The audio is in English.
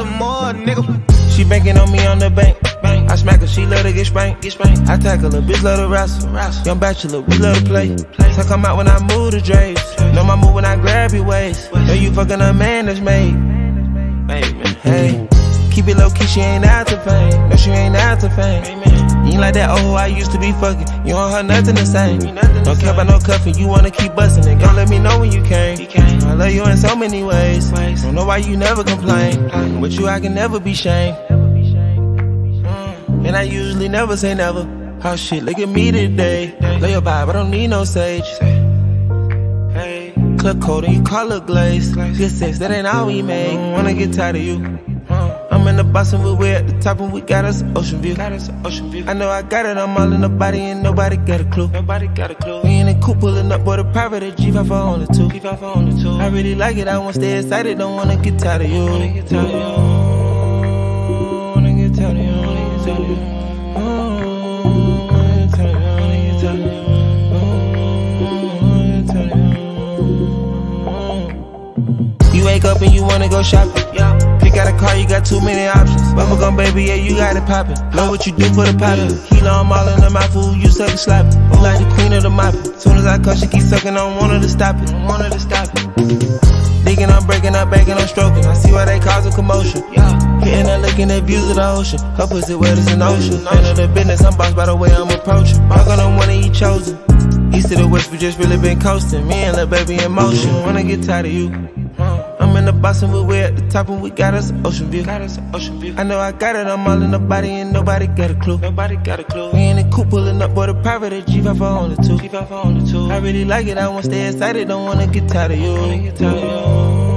some more, nigga. She banking on me on the bank. I smack her, she love to get spanked. I tackle her, bitch love to wrestle. Young bachelor, we love to play. So come out when I move the drapes. Know my move when I grab your waist. Know you fucking a man that's made. Hey, keep it low key, she ain't out to fame. No, she ain't out to fame. You ain't like that old I used to be fucking. You don't have nothing the same. Don't care about no cuffin, you wanna keep bussin' it. Don't let me know when you came. I love you in so many ways. Don't know why you never complain. With you I can never be shamed. And I usually never say never. Oh shit, look at me today. Lay your vibe, I don't need no sage. Hey, club cold and you call her glaze. Good sex, that ain't all we made. Wanna get tired of you. I'm in the bussin', we're at the top and we got us an ocean view. I know I got it, I'm all in the body and nobody got a clue. We in the coupe pulling up, boy, the private at G5 on the 2. I really like it, I wanna stay excited, don't wanna get tired of you. Wanna get tired of you. You wake up and you wanna go shopping. Pick out a car, you got too many options. Bubblegum baby, yeah, you got it poppin'. Know what you do for the poppin'. Kilo, I'm all in the mouth, fool, you suck and slappin'. You like the queen of the moppin'. Soon as I come, she keep suckin', I don't want her to stop it. Digging, I'm breaking, I'm banking, I'm stroking. I see why they cause a commotion. Hitting her, looking at views of the ocean. Her pussy wet as an ocean. Man of the business, I'm bossed by the way I'm approaching. I'm gonna wanna eat chosen. East to the west, we just really been coasting. Me and lil' baby in motion. Wanna get tired of you. I'm in the bussin', we're at the top and we got us an ocean view. I know I got it, I'm all in the body and nobody got a clue. We in the coupe pulling up, boy, the private at G5 on the 2. I really like it, I wanna stay excited, don't wanna get tired of you.